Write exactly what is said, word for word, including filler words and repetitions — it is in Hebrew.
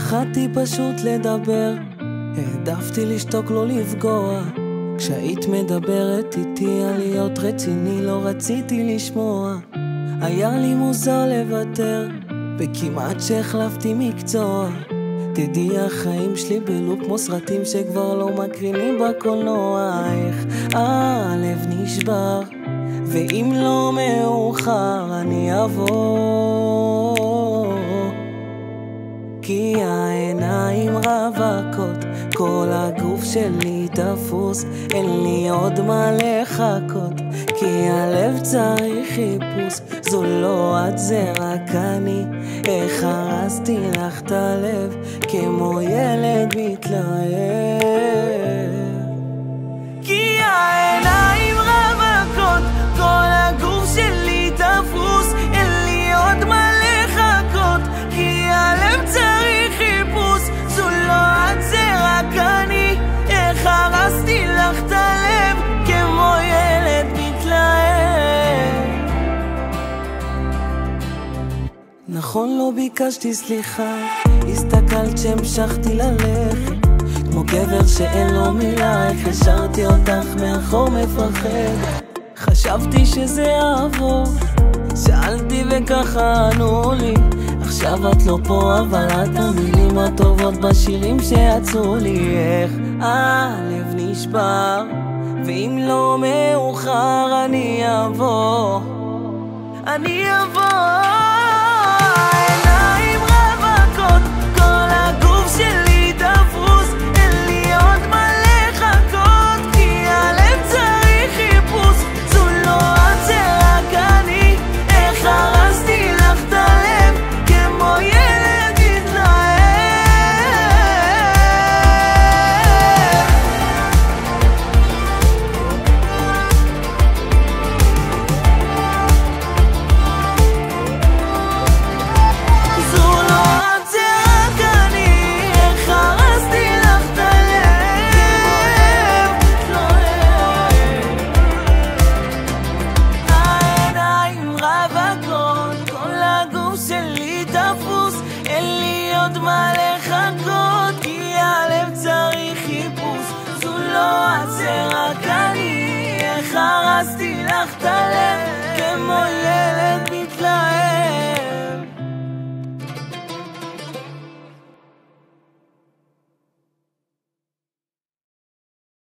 פחדתי פשוט לדבר, העדפתי לשתוק לא לפגוע. כשהיית מדברת איתי על להיות רציני לא רציתי לשמוע. היה לי מוזר לוותר, וכמעט שהחלפתי מקצוע. תדעי החיים שלי בלופ כמו סרטים שכבר לא מקרינים בקולנוע. איך הלב נשבר, ואם לא מאוחר אני אבוא, כי העיניים רווקות, כל הגוף שלי תפוס, אין לי עוד מה לחכות, כי הלב צריך חיפוש. זו לא את, זה רק אני, איך הרסתי לך את הלב כמו ילד מתלהב. כי העיניים רווקות, כל הגוף שלי תפוס, אין לי עוד מה לחכות, כי הלב צריך חיפוש. זו לא את, זה רק אני, איך הרסתי לך את הלב כמו ילד מתלהב. נכון לא ביקשתי סליחה, הסתכלת שהמשכתי ללכת כמו גבר שאין לו מילה. איך השארתי אותך מאחור מפחד, חשבתי שזה יעבור, שאלתי וככה ענו לי. עכשיו את לא פה אבל את המילים הטובות בשירים שיצאו לי. איך הלב נשבר, ואם לא מאוחר אני אבוא, אני אבוא. העיניים רווקות, כל הגוף שלי תפוס, אין לי עוד מה לחכות, כי הלב צריך חיפוש. זו לא את, זה רק אני, איך הרסתי לך את הלב כמו ילד מה לחכות, כי הלב צריך חיפוש. זו לא את, זה רק אני, איך הרסתי לך את הלב